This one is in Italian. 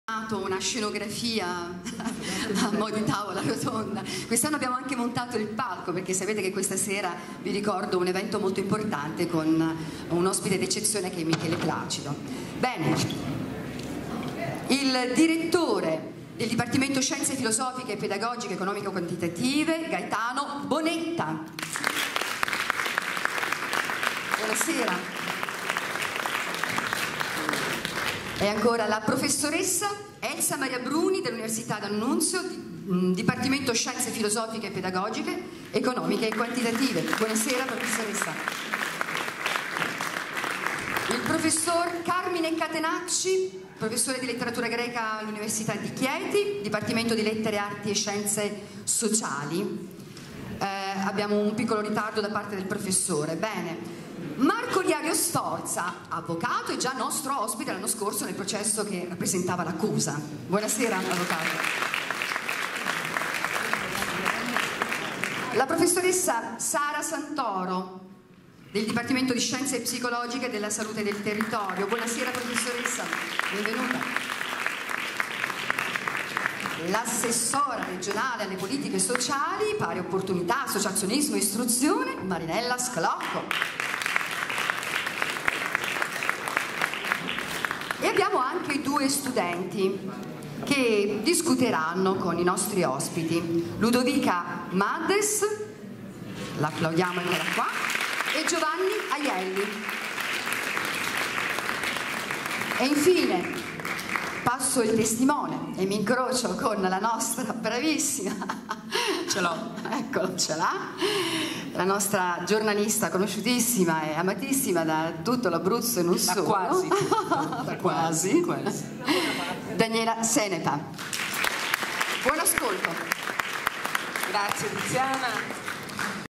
Una scenografia a mo' di tavola rotonda. Quest'anno abbiamo anche montato il palco, perché sapete che questa sera vi ricordo un evento molto importante con un ospite d'eccezione che è Michele Placido. Bene, il direttore del Dipartimento Scienze Filosofiche, Pedagogiche, Economico-Quantitative, Gaetano Bonetta. Buonasera. E ancora la professoressa Elsa Maria Bruni dell'Università d'Annunzio, Dipartimento Scienze Filosofiche, Pedagogiche, Economiche e Quantitative. Buonasera professoressa. Il professor Carmine Catenacci, professore di letteratura greca all'Università di Chieti, Dipartimento di Lettere, Arti e Scienze Sociali. Abbiamo un piccolo ritardo da parte del professore. Bene. Marco Liario Sforza, avvocato e già nostro ospite l'anno scorso nel processo che rappresentava l'accusa. Buonasera, avvocato. La professoressa Sara Santoro, del Dipartimento di Scienze Psicologiche e della Salute del Territorio. Buonasera, professoressa, benvenuta. L'assessora regionale alle politiche sociali, pari opportunità, associazionismo e istruzione, Marinella Sclocco. E abbiamo anche due studenti che discuteranno con i nostri ospiti, Ludovica Maddes, l'applaudiamo ancora qua, e Giovanni Aielli. E infine passo il testimone e mi incrocio con la nostra bravissima, ce l'ho, eccolo, ce l'ha, la nostra giornalista conosciutissima e amatissima da tutto l'Abruzzo e non solo. Quasi. Da quasi. Daniela Senepa. Buon ascolto. Grazie Tiziana.